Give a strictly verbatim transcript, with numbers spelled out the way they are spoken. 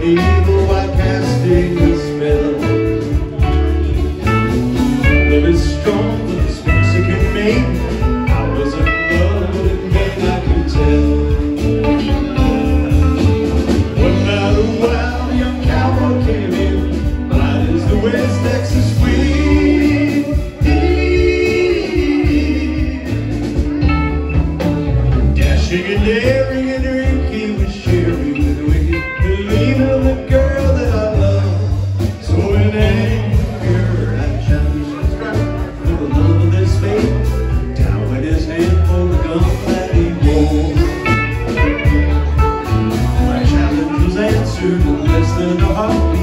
evil while casting a spell. Love is strong, but the speaks it can make. I was in love, but in vain I could tell. One night a wild young cowboy came in, blind as the West Texas wind. Dashing and daring and drink, he was sharing with wicked, believing of the girl that I love. So in anger I challenged his right for the love of this fate. Down went his hand for the gun that he wore. My challenge was answered in less than a heart.